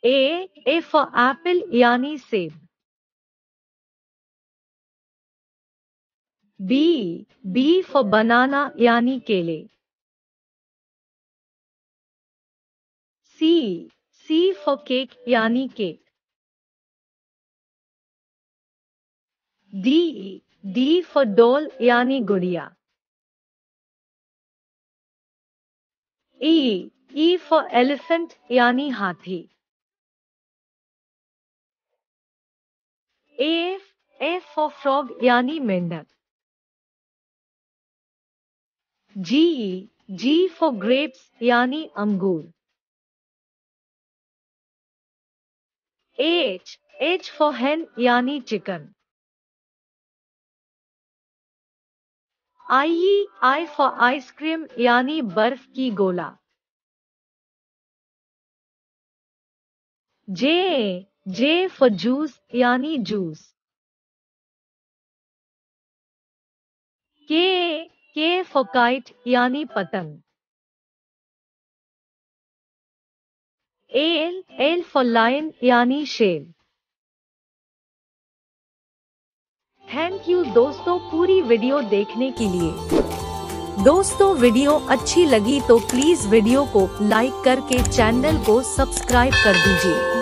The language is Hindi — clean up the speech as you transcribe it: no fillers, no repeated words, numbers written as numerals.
ए फॉर एप्पल यानी सेब। बी फॉर बनाना यानी केले। सी फॉर केक यानी केक। डी फॉर डॉल यानी गुड़िया। ई फॉर एलिफेंट यानी हाथी। ए फॉर फ्रॉग यानी मेंढक। जी फॉर ग्रेप्स यानी अंगूर। एच फॉर hen यानी चिकन। आई फॉर आइसक्रीम यानी बर्फ की गोला। जे फॉर जूस यानी जूस। के फॉर काइट यानी पतंग। एल फॉर लायन यानी शेर। थैंक यू दोस्तों पूरी वीडियो देखने के लिए। दोस्तों वीडियो अच्छी लगी तो प्लीज वीडियो को लाइक करके चैनल को सब्सक्राइब कर दीजिए।